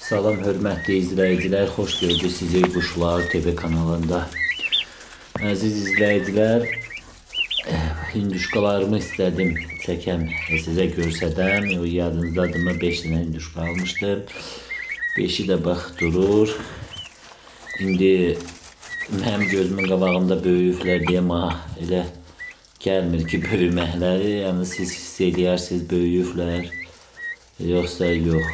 Salam hörmətli izləyicilər, xoş gördük sizi Quşlar TV kanalında. Əziz izləyicilər, hinduşkalarımı istədim çəkəm, sizə görsədəm. Yadınızdadırmı, 5 dənə hinduşka almışdım. 5'i də bax durur. İndi mənim gözümün qabağında böyüyüblər deyə elə gəlmir ki, böyüməkləri. Yəni siz hiss edirsiniz böyüyüblər, yoxsa yox.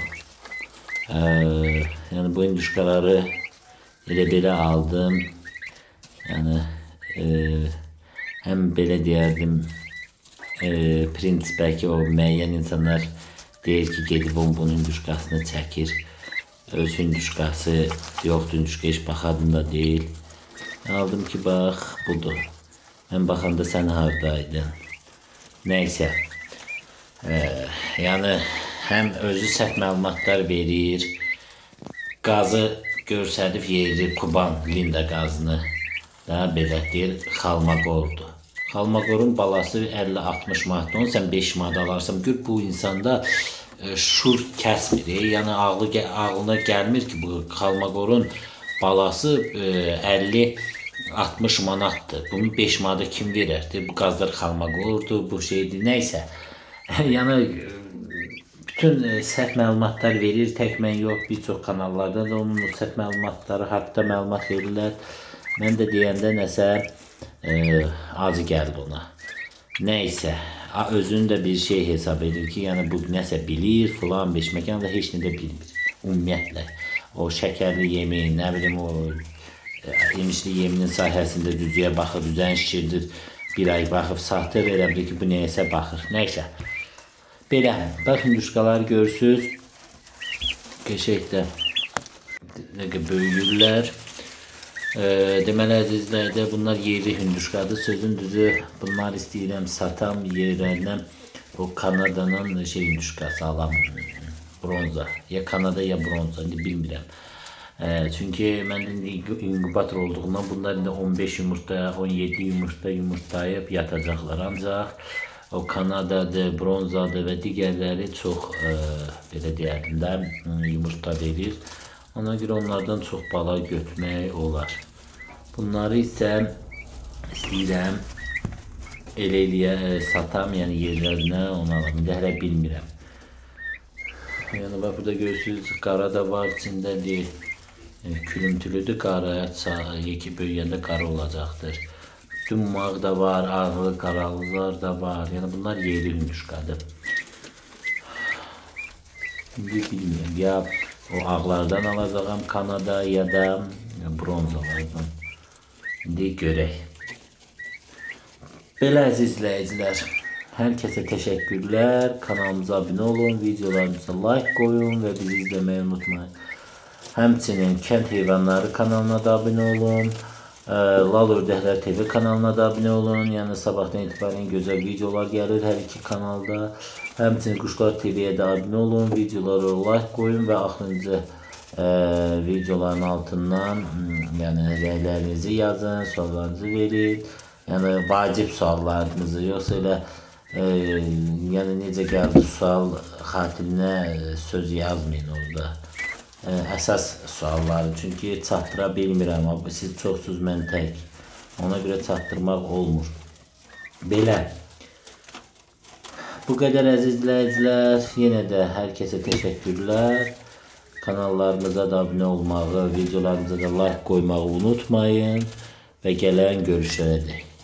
Yani bu hinduşkaları belə aldım. Yani hem belə deyərdim, prins belki o müəyyən insanlar deyir ki, gedib bunun hinduşkasını çəkir. Öz hinduşkası yoxdur, hinduşka heç baxadım da deyil. Aldım ki, bax budur. Mən baxanda sən hardaydın? Neyse. Yani hem özü səhv məlumatlar verir, qazı görsədib yerir, Kuban Linda qazını da belə deyir, Xalmaqordur. Xalmaqorun balası 50-60 manatdır, onu sən 5 manat alarsan, gör bu insanda şur kəsmir, yəni ağlına gəlmir ki, bu Xalmaqorun balası 50-60 manatdır, bunu 5 manata kim verərdir, bu qazlar Xalmaqordur, bu şeydir, neysə. Yəni bütün səhv məlumatlar verir, tək mən yox, bir çox kanallarda da onun səhv məlumatları haqqında məlumat verirlər. Mən də deyəndə nəsə acı gəldi ona. Nəysə, özünü də bir şey hesab edir ki, yəni bu nəsə bilir, filan beş məkanda heç nə də bilmir. Ümumiyyətlə, o şəkərli yemin, nə bilim o yemişli yeminin sahəsində düzüyə baxır, düzən şişirdir, bir ay baxıb, sahtə verə bilir ki, bu nəyəsə baxır. Nəysə. Belə, bax hinduşkalar görürsünüz, qəşəkdə böyüyürlər. Deməli əzizlərdə bunlar yerli hinduşkadır. Sözün düzü bunlar istəyirəm satam yerlərindən o Kanada'nın hinduşkası alam, bronza. Ya Kanada ya bronza, bilmirəm. Çünki məndə inkubator olduğundan bunlar indi 15 yumurta, 17 yumurtlayıb yatacaqlar ancaq. O Kanadadır, bronzadır və digərləri çox belə deyərdim də yumurta verir. Ona görə onlardan çox bala götürmək olar. Bunları isə istəyirəm elə satam, yəni yerlərinə onu alam. İndi hələ bilmirəm. Yəni bax burada görürsünüz, qara da var içindədir. Külüntülüdür, qaraya yeki böyüyəndə qara olacaqdır. Dummaq da var, ağlı qaralılar da var. Yani bunlar yerli hinduşkadır. Şimdi bilmiyorum ya o ağlardan alacağım Kanada ya da bronzalardan. Şimdi görək. Belə əziz izləyicilər, hər kəsə təşəkkürlər. Kanalımıza abunə olun, videolarımıza like koyun və bizi izləməyi unutmayın. Həmçinin Kənd Heyvanları kanalına da abunə olun. Lal Ördəklər TV kanalına da abunə olun. Yəni sabahdan etibarən gözəl videolar gəlir hər iki kanalda. Həmçinin Quşlar TV'yə də abunə olun. Videolara like koyun və axırıncı videoların altından yəni rəylərinizi yazın, suallarınızı verin. Yəni vacib suallarınızı, yoxsa elə yəni necə gəldi sual xatirinə söz yazmayın orada. Əsas sualları, çünki çatdıra bilmirəm, siz çoxsuz, mən tək, ona görə çatdırmaq olmur. Belə, bu qədər əziz izləyicilər, yenə də hər kəsə təşəkkürlər. Kanallarımıza da abunə olmağı, videolarımıza da like koymağı unutmayın və gələn görüşlərə dək.